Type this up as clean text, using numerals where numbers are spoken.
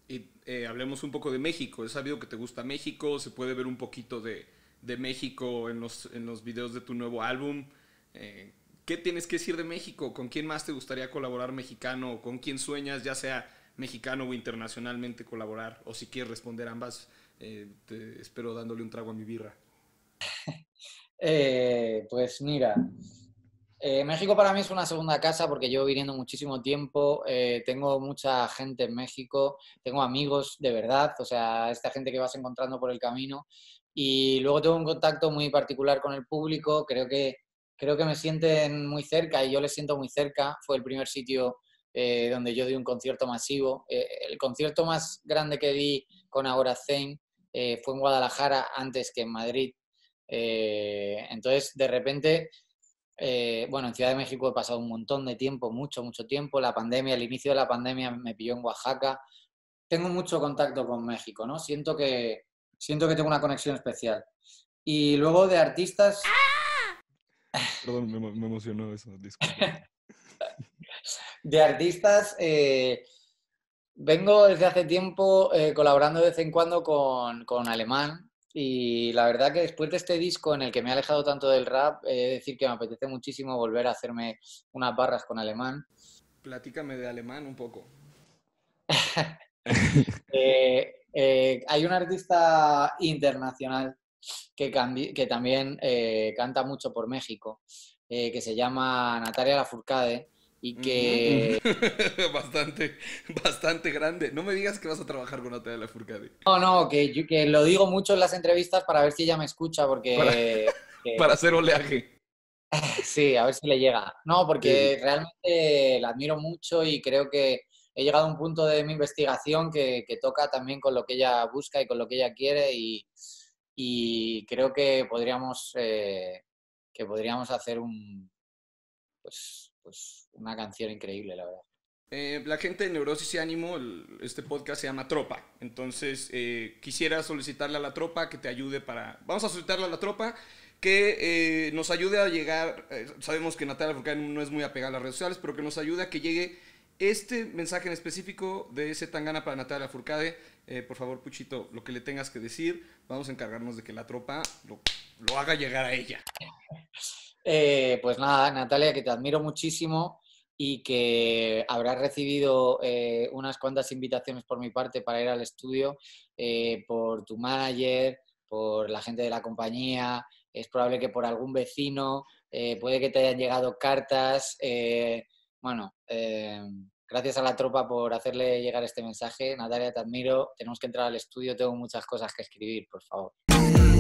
Y hablemos un poco de México. He sabido que te gusta México, se puede ver un poquito de México en los videos de tu nuevo álbum. Eh, ¿Qué tienes que decir de México? ¿Con quién más te gustaría colaborar mexicano? ¿Con quién sueñas, ya sea mexicano o internacionalmente, colaborar? O si quieres responder ambas, te espero dándole un trago a mi birra. Pues mira, México para mí es una segunda casa porque llevo viviendo muchísimo tiempo, tengo mucha gente en México, tengo amigos de verdad, o sea, esta gente que vas encontrando por el camino y luego tengo un contacto muy particular con el público, creo que me sienten muy cerca y yo les siento muy cerca, fue el primer sitio donde yo di un concierto masivo, el concierto más grande que di con Agora Zane fue en Guadalajara antes que en Madrid, entonces de repente bueno, en Ciudad de México he pasado un montón de tiempo, mucho tiempo. La pandemia, el inicio de la pandemia me pilló en Oaxaca. Tengo mucho contacto con México, ¿no? Siento que tengo una conexión especial. Y luego de artistas, Perdón, me emocionó eso, disculpa. de artistas vengo desde hace tiempo colaborando de vez en cuando con Alemán. Y la verdad que después de este disco en el que me he alejado tanto del rap, he de decir que me apetece muchísimo volver a hacerme unas barras con Alemán. Platícame de alemán un poco. Hay un artista internacional que también canta mucho por México, que se llama Natalia Lafourcade y Ujú. que... Bastante, bastante grande. No me digas que vas a trabajar con Natalia Lafourcade. No, no, que lo digo mucho en las entrevistas para ver si ella me escucha, Para, porque para hacer oleaje. sí, a ver si le llega. No, Eh, porque realmente la admiro mucho y creo que he llegado a un punto de mi investigación que toca también con lo que ella busca y con lo que ella quiere y creo que podríamos hacer pues una canción increíble, la verdad. la gente de Neurosis y Ánimo, este podcast se llama Tropa. Entonces, quisiera solicitarle a la tropa que te ayude para. Vamos a solicitarle a la tropa que nos ayude a llegar. Sabemos que Natalia Lafourcade no es muy apegada a las redes sociales, pero que nos ayude a que llegue este mensaje en específico de ese Tangana para Natalia Lafourcade. Por favor, Puchito, lo que le tengas que decir, vamos a encargarnos de que la tropa lo haga llegar a ella. Pues nada, Natalia, que te admiro muchísimo y que habrás recibido unas cuantas invitaciones por mi parte para ir al estudio, por tu manager, por la gente de la compañía, es probable que por algún vecino, puede que te hayan llegado cartas. Bueno, gracias a la tropa por hacerle llegar este mensaje. Natalia, te admiro, tenemos que entrar al estudio, tengo muchas cosas que escribir, por favor.